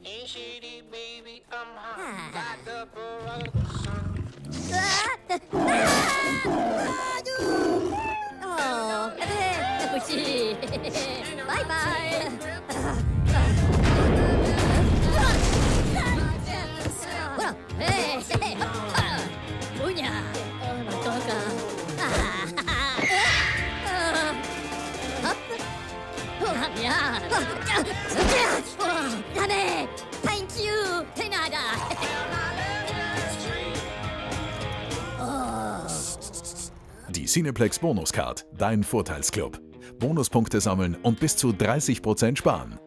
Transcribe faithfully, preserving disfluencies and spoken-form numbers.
Oh, bye bye. Hey, hey, punya. Dame, thank you, Tenada. Die Cineplex Bonuscard, dein Vorteilsclub. Bonuspunkte sammeln und bis zu dreißig Prozent sparen.